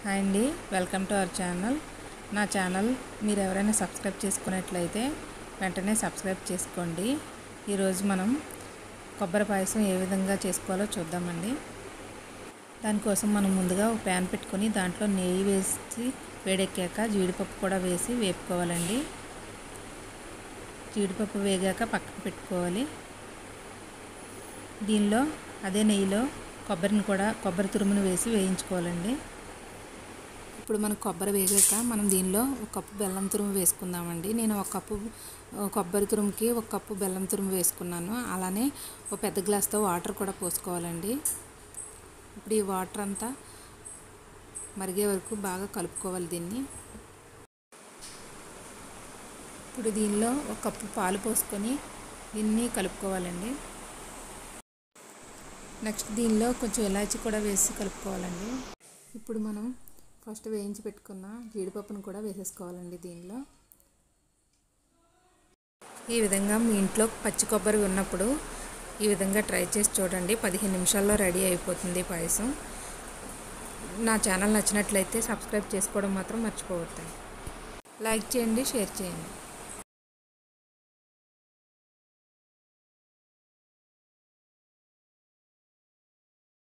Hi అండి, welcome to our channel. నా channel మీరు ఎవరైనా సబ్స్క్రైబ్ చేసుకున్నట్లయితే వెంటనే సబ్స్క్రైబ్ చేసుకోండి. ఈరోజు మనం కొబ్బరి పాయసం ఏ విధంగా చేసుకోవాలో చూద్దామండి. దానికోసం మనం ముందుగా ఒక ప్యాన్ పెట్టుకొని దాంట్లో నెయ్యి వేసి వేడెక్కాక జీడిపప్పు కూడా వేసి వేపుకోవాలండి. జీడిపప్పు వేగాక పక్కకు పెట్టుకోవాలి. దీనిలో అదే నెయ్యిలో కొబ్బరి తురుమును వేసి వేయించుకోవాలండి. ఇప్పుడు మనకు కొబ్బరి వేగాక మనం దీనిలో ఒక కప్పు బెల్లం తురుము వేసుకుందామండి. నేను ఒక కప్పు కొబ్బరి తురుముకి ఒక కప్పు బెల్లం తురుము వేసుకున్నాను. అలానే ఒక పెద్ద గ్లాస్తో వాటర్ కూడా పోసుకోవాలండి. ఇప్పుడు ఈ వాటర్ అంతా మరిగే వరకు బాగా కలుపుకోవాలి దీన్ని. ఇప్పుడు దీనిలో ఒక కప్పు పాలు పోసుకొని దీన్ని కలుపుకోవాలండి. నెక్స్ట్ దీనిలో కొంచెం ఇలాచీ కూడా వేసి కలుపుకోవాలండి. ఇప్పుడు మనం ఫస్ట్ వేయించి పెట్టుకున్న జీడిపప్పును కూడా వేసేసుకోవాలండి దీనిలో. ఈ విధంగా మీ ఇంట్లో పచ్చి కొబ్బరి ఉన్నప్పుడు ఈ విధంగా ట్రై చేసి చూడండి. 15 నిమిషాల్లో రెడీ అయిపోతుంది పాయసం. నా ఛానల్ నచ్చినట్లయితే సబ్స్క్రైబ్ చేసుకోవడం మాత్రం మర్చిపోవద్దండి. లైక్ చేయండి, షేర్ చేయండి.